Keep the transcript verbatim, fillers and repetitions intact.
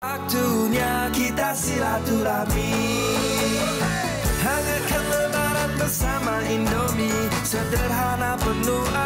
Waktunya kita silaturahmi, hangatkan lebaran bersama Indomie, sederhana penuh